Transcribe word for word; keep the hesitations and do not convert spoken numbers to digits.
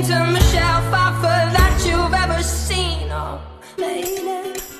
to my shelf, offer that you've ever seen. Oh, lady.